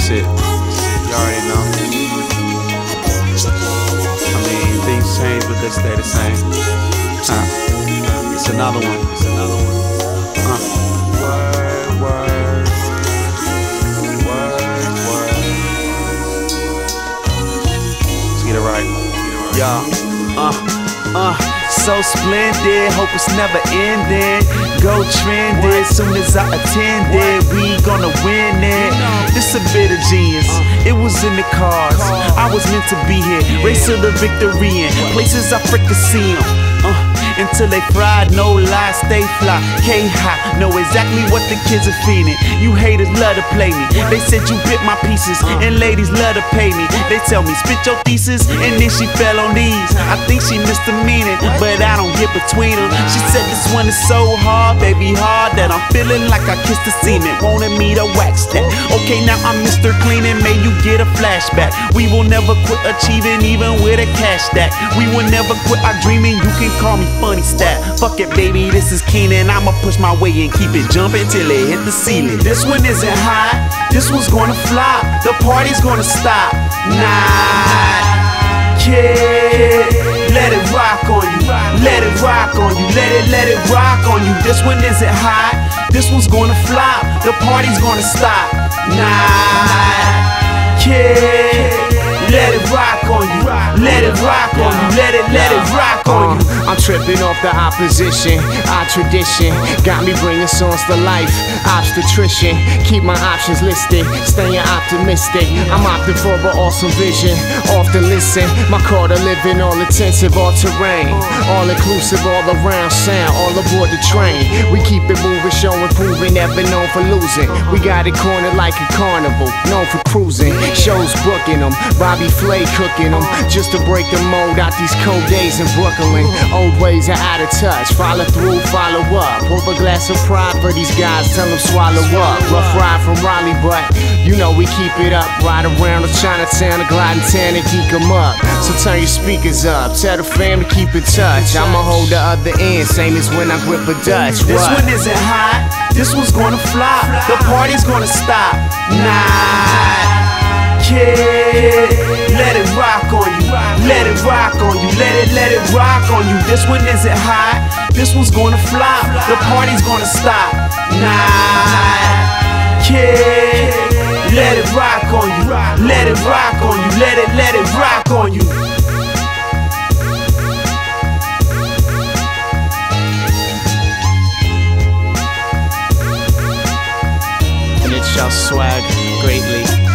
shit. You already know. I mean, things change, but they stay the same. It's another one. It's another one. Word. Let's get it right. So splendid, hope it's never ending. Go trending, soon as I attend it, we gonna win it. This a bit of genius, it was in the cards. I was meant to be here, race to the victory in places I frickin' see 'em. Until they fried, no lies, stay fly. K-high, know exactly what the kids are feeling. You haters love to play me. They said you bit my pieces, and ladies love to pay me. They tell me, spit your thesis, and then she fell on these. I think she missed the meaning, but I don't get between them. She said this one is so hard, baby, hard, that I'm feeling like I kissed the cement. Wanted me to wax that. Okay, now I'm Mr. Clean, and may you get a flashback. We will never quit achieving, even with a cash stack. We will never quit our dreaming, you can call me funny stat. Fuck it, baby, this is Keenan. I'ma push my way and keep it jumping till it hit the ceiling. This one isn't hot, this one's gonna flop. The party's gonna stop. Nah, kid, let it rock on you. Let it rock on you. Let it rock on you. This one isn't hot, this one's gonna flop. The party's gonna stop. Nah, kid, let it rock on you. Let it rock on you. Let it rock on you. I'm tripping off the opposition. Our tradition got me bringing songs to life. Obstetrician, keep my options listed. Staying optimistic. I'm opting for an awesome vision. Often listen, my car to living all intensive, all terrain, all inclusive, all around sound, all aboard the train. We keep it moving, showing, proving, never known for losing. We got it cornered like a carnival, known for cruising. Shows booking them, Bobby Flay cooking them, just to break the mold out these cold days in Brooklyn. Old ways are out of touch, follow through, follow up. Pour a glass of pride for these guys, tell them swallow up. Rough ride from Raleigh, but you know we keep it up. Ride around the Chinatown, the gliding town and geek 'em up. So turn your speakers up, tell the fam to keep in touch. I'ma hold the other end, same as when I grip a Dutch. This one isn't hot, this one's gonna flop. The party's gonna stop. Nah, kid, let it rock on you. Let it rock on you. Let it rock on you. This one isn't hot, this one's gonna flop. The party's gonna stop. Nah, kid, let it rock on you. Let it rock on you. Let it rock on you. And it shall swag greatly.